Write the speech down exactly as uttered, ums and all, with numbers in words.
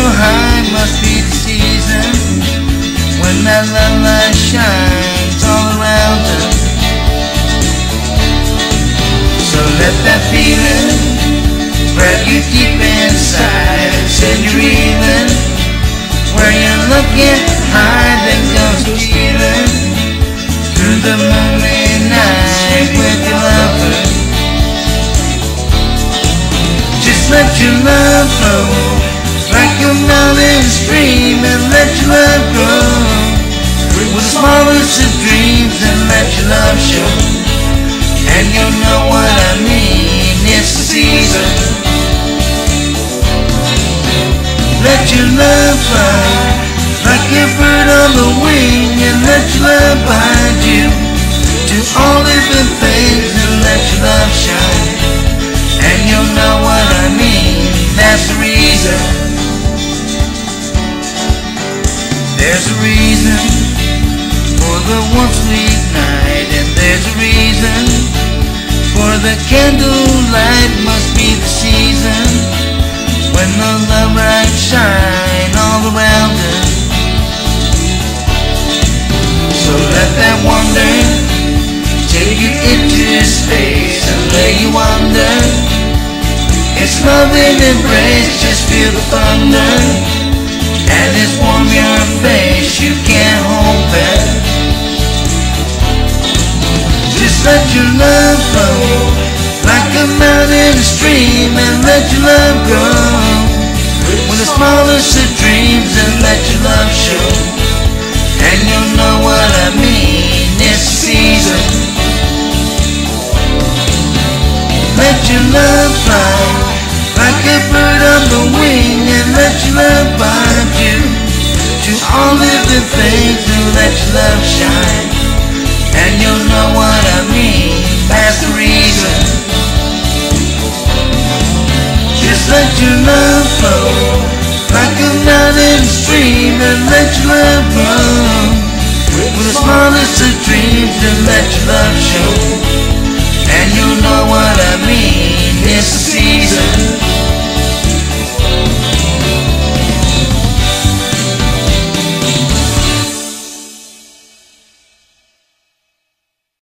high must be the season when that love light shines all around us. So let that feeling grab you deep inside and send you reeling. Where you're looking high, then goes stealing through the moonlit night with your lover. Just let your love flow like a mountain stream, and let your love grow with the smallest of dreams, and let your love show. And you'll know what I mean, it's the season. Let your love fly like a bird on the wing, and let your love bind you to all living things, and let your love shine. And you'll know what I mean, that's the reason. There's a reason for the one sweet night, and there's a reason for the candlelight. Must be the season when the love light shine all around us. So let that wonder take you into space and let you wander. It's love in embrace, just feel the thunder, and it's warm your face, you can't hold back. Just let your love flow like a mountain stream, and let your love grow with the smallest of dreams, and let your love show. And you'll know what I mean, it's the season. Let your love fly like a bird on the wing, and let your love bind you to all living things, and let your love shine. And you'll know what I mean, that's the reason. Just let your love flow like a mountain stream, and let your love grow with the smallest of dreams, and let your love show.